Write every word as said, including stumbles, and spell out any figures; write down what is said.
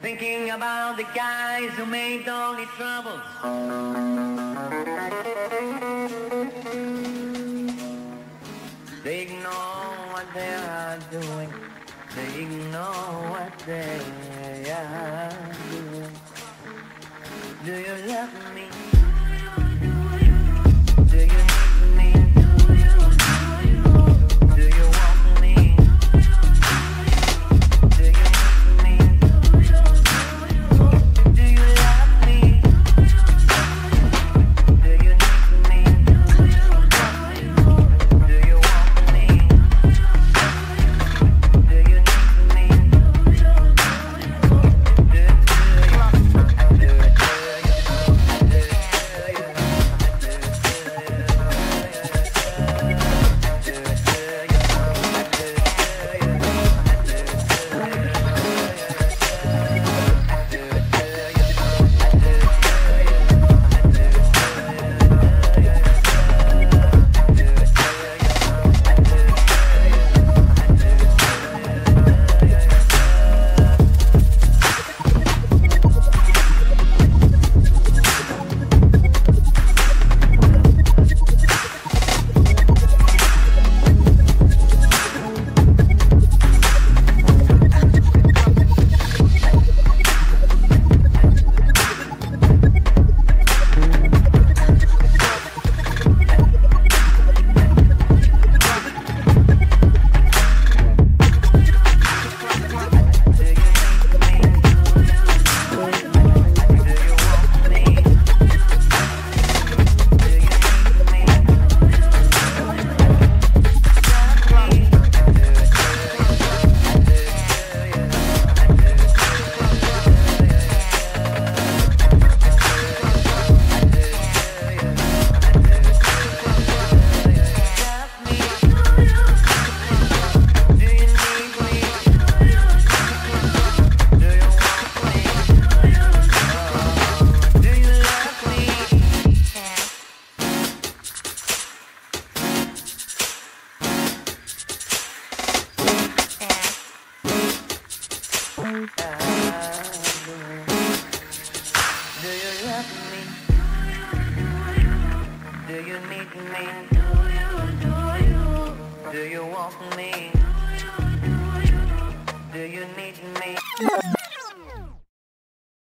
Thinking about the guys who made only troubles. They ignore what they are doing. They ignore what they are doing. Do you love me? Do you need me? Do you want me? Do you need me? Do you love me? Do you need me? Do you want me? Do you need me? Do you want me? Do you need me?